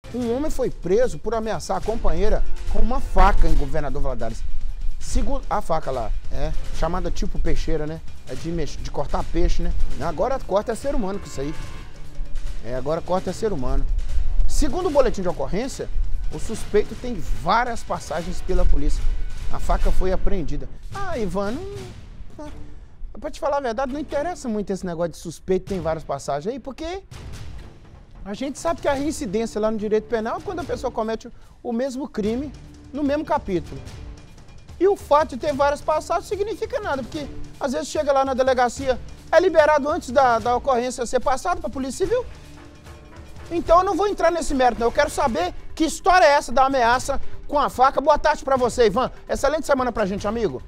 Um homem foi preso por ameaçar a companheira com uma faca em Governador Valadares. Segundo a faca lá, chamada tipo peixeira, né? É de cortar peixe, né? Agora corta é ser humano com isso aí. Agora corta é ser humano. Segundo o boletim de ocorrência, o suspeito tem várias passagens pela polícia. A faca foi apreendida. Ivan, pra te falar a verdade, não interessa muito esse negócio de suspeito tem várias passagens aí, porque a gente sabe que a reincidência lá no direito penal é quando a pessoa comete o mesmo crime no mesmo capítulo. E o fato de ter várias passagens não significa nada, porque às vezes chega lá na delegacia, é liberado antes da ocorrência ser passado para a Polícia Civil. Então eu não vou entrar nesse mérito, não. Eu quero saber que história é essa da ameaça com a faca. Boa tarde para você, Ivan. Excelente semana pra gente, amigo.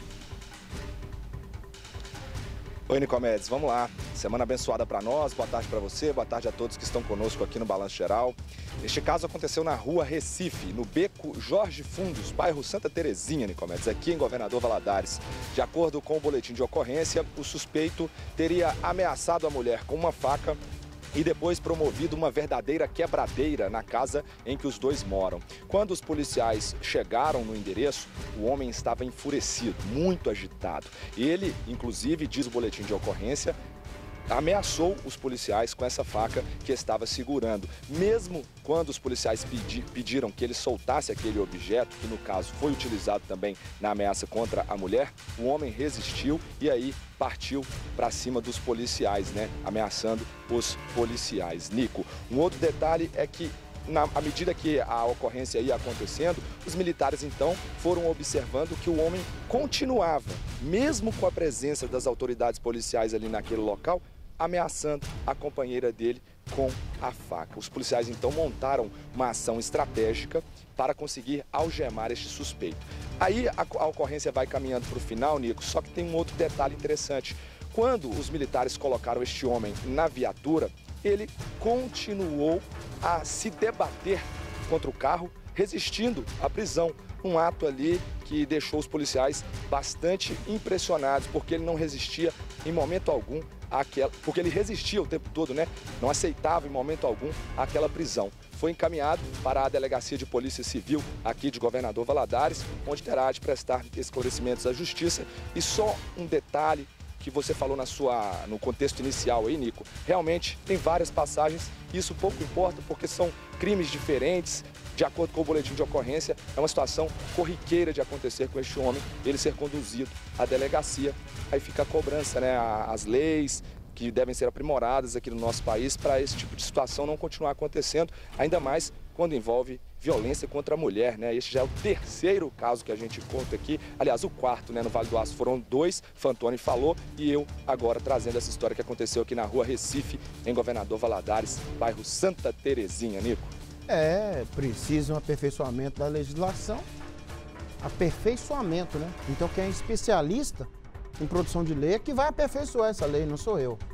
Oi, Nicomedes, vamos lá. Semana abençoada para nós, boa tarde para você, boa tarde a todos que estão conosco aqui no Balanço Geral. Este caso aconteceu na rua Recife, no beco Jorge Fundos, bairro Santa Terezinha, Nicomedes, aqui em Governador Valadares. De acordo com o boletim de ocorrência, o suspeito teria ameaçado a mulher com uma faca e depois promovido uma verdadeira quebradeira na casa em que os dois moram. Quando os policiais chegaram no endereço, o homem estava enfurecido, muito agitado. Ele, inclusive, diz o boletim de ocorrência, ameaçou os policiais com essa faca que estava segurando. Mesmo quando os policiais pediram que ele soltasse aquele objeto, que no caso foi utilizado também na ameaça contra a mulher, o homem resistiu e aí partiu para cima dos policiais, né? Ameaçando os policiais. Nico, um outro detalhe é que à medida que a ocorrência ia acontecendo, os militares então foram observando que o homem continuava, mesmo com a presença das autoridades policiais ali naquele local, ameaçando a companheira dele com a faca. Os policiais então montaram uma ação estratégica para conseguir algemar este suspeito. Aí a ocorrência vai caminhando para o final, Nico, só que tem um outro detalhe interessante. Quando os militares colocaram este homem na viatura, ele continuou a se debater contra o carro, resistindo à prisão. Um ato ali que deixou os policiais bastante impressionados, porque ele não resistia em momento algum porque ele resistia o tempo todo, né? Não aceitava em momento algum aquela prisão. Foi encaminhado para a Delegacia de Polícia Civil aqui de Governador Valadares, onde terá de prestar esclarecimentos à Justiça. E só um detalhe que você falou no contexto inicial aí, Nico, realmente tem várias passagens, isso pouco importa porque são crimes diferentes. De acordo com o boletim de ocorrência, é uma situação corriqueira de acontecer com este homem, ele ser conduzido à delegacia. Aí fica a cobrança, né? As leis que devem ser aprimoradas aqui no nosso país para esse tipo de situação não continuar acontecendo, ainda mais quando envolve violência contra a mulher, né? Este já é o terceiro caso que a gente conta aqui, aliás, o quarto, né? No Vale do Aço foram dois, Fantoni falou, e eu agora trazendo essa história que aconteceu aqui na rua Recife, em Governador Valadares, bairro Santa Terezinha, Nico. Precisa um aperfeiçoamento da legislação, aperfeiçoamento, né? Então quem é especialista em produção de lei é que vai aperfeiçoar essa lei, não sou eu.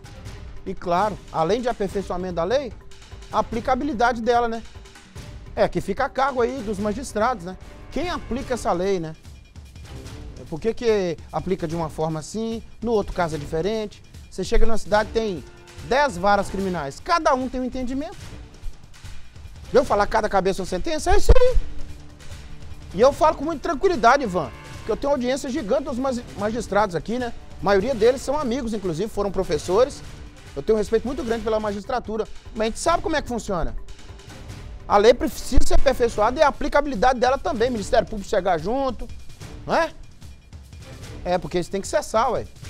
E claro, além de aperfeiçoamento da lei, a aplicabilidade dela, né? Que fica a cargo aí dos magistrados, né? Quem aplica essa lei, né? Por que aplica de uma forma assim, no outro caso é diferente? Você chega numa cidade, tem 10 varas criminais, cada um tem um entendimento. Eu falar cada cabeça uma sentença? É isso aí. E eu falo com muita tranquilidade, Ivan, porque eu tenho uma audiência gigante dos magistrados aqui, né? A maioria deles são amigos, inclusive, foram professores. Eu tenho um respeito muito grande pela magistratura, mas a gente sabe como é que funciona. A lei precisa ser aperfeiçoada e a aplicabilidade dela também. O Ministério Público chegar junto, não é? Porque isso tem que cessar, ué.